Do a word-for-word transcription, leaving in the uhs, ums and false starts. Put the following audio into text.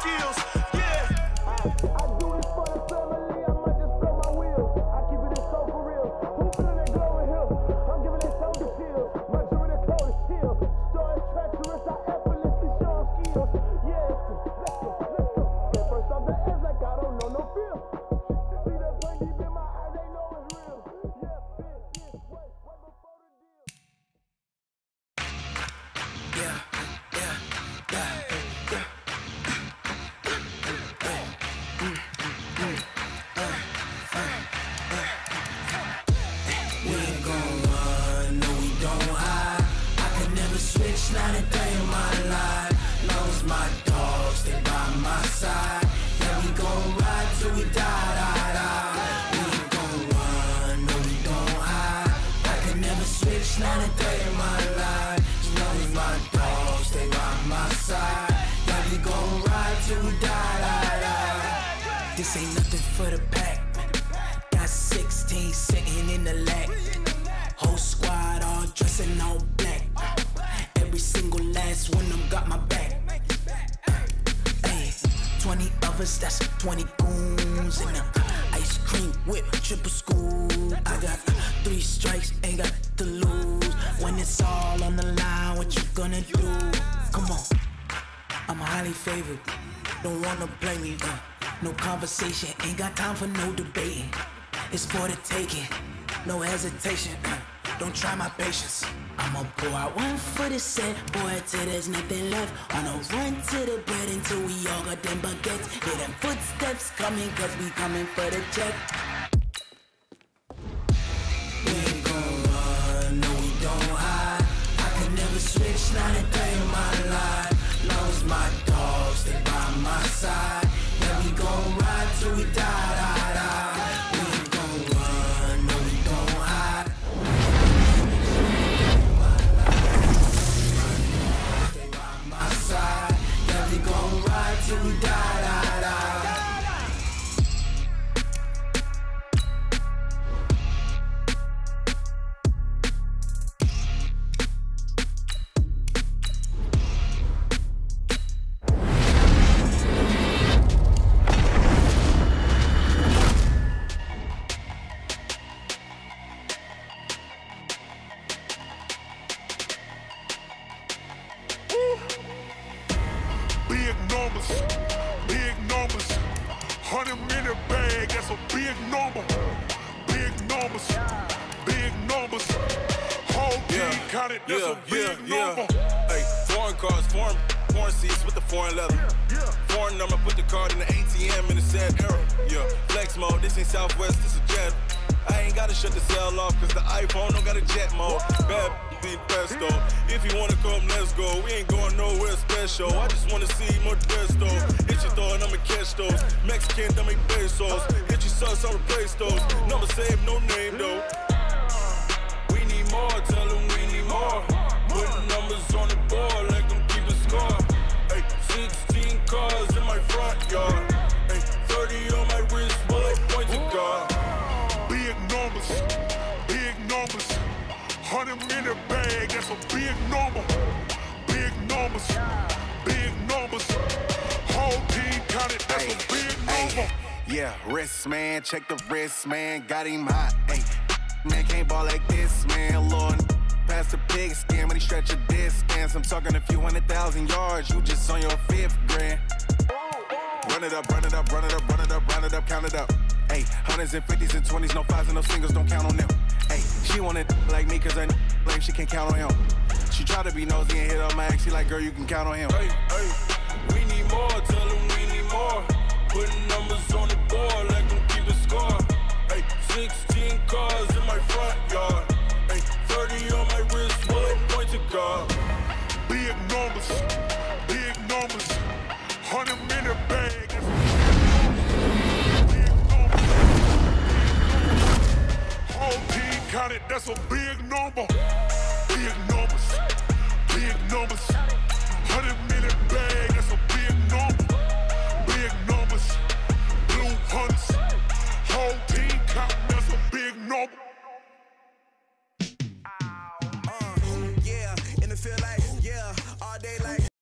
skills. Yeah. I do this for the family, I might just blow my wheels. I keep it in so for real. Who feeling that glowing hill? I'm giving it soldier chills. My jewelry the cold is chill. Story treacherous, I effortlessly show them skills. Yeah, let's go, let's go. Get first off the edge like I don't know no feel. See that pain deep in my eyes, they know it's real. Yeah, bitch, this way, way before the deal. Yeah, yeah, yeah, yeah. We ain't gon' run, no we don't hide. I could never switch, not a day in my life. Long as my dogs stay by my side. Yeah, we gon' ride till we die, die, die. We ain't gon' run, no we don't hide. I could never switch, not a day in my life. As long as my dogs stay by my side. Yeah, we gon' ride till we die, die, die. This ain't nothing for the pack. Got sixteen sitting in the lag. Whole squad all dressing all black. Every single last one of them got my back. Hey, twenty of us, that's twenty goons in the ice cream whip, triple school. I got three strikes, ain't got to lose. When it's all on the line, what you gonna do? Come on, I'm highly favored. Don't wanna blame me. Uh, no conversation, ain't got time for no debating. It's for the taking, no hesitation. Uh, don't try my patience. I'ma pour out one for the set, boy, till there's nothing left. On a run to the bread until we all got them baguettes. Hear them footsteps coming, cause we coming for the check. We ain't gon' run, no we don't hide. I can never switch, not a day in my life. Long as my dogs stay by my side. Yeah, we gon' ride till we die, die, die. We ain't gon' run, no we don't hide. Stay by my side. Yeah, we gon' ride till we die, die, die. Big numbers, big numbers. Hundred minute bag, that's a big number. Big numbers, big numbers. Whole team Yeah, counted, that's yeah, a big yeah, number. yeah. Hey, foreign cars, foreign, foreign seats with the foreign leather. Foreign number, put the card in the A T M in the sad era. Yeah, flex mode, this ain't Southwest, this is jet. I ain't gotta shut the cell off, cause the iPhone don't got a jet mode. Bad be pesto. If you wanna come, let's go. We ain't going nowhere special. I just wanna see more Modesto. Hit your throw and I'ma catch those. Mexican, don't make pesos. Hit your sauce, I'll replace those. Number save, no name though. We need more, tell them we need more. Putting numbers on the board, like them keep a score. Hey, sixteen cars in my front yard. Hey, thirty on my wrist, bullet points of God. Big numbers, big numbers. Hundred minute bag, that's a big number. Big numbers, big numbers. Whole team counted, that's Ay, a big ay, number. yeah, wrist man, check the wrist man, got him hot. Ay, man can't ball like this, man. Lord, past the pig skin when he stretch a distance. I'm talking a few hundred thousand yards, you just on your fifth grand. Run it up, run it up, run it up, run it up, run it up, count it up. Ay, hundreds and fifties and twenties, no fives and no singles, don't count on them. Ay, she wanted like me cause her lame, she can't count on him. She tried to be nosy and hit up my ex, she like, girl, you can count on him. Hey, hey, we need more, tell them we need more. Putting numbers on the board, like them keep a score. Hey, sixteen cars in my front yard. Hey, thirty on my wrist, bullet points of God. Big numbers, big numbers. Hundred minute bag. Big numbers. Whole team counted, that's a big number.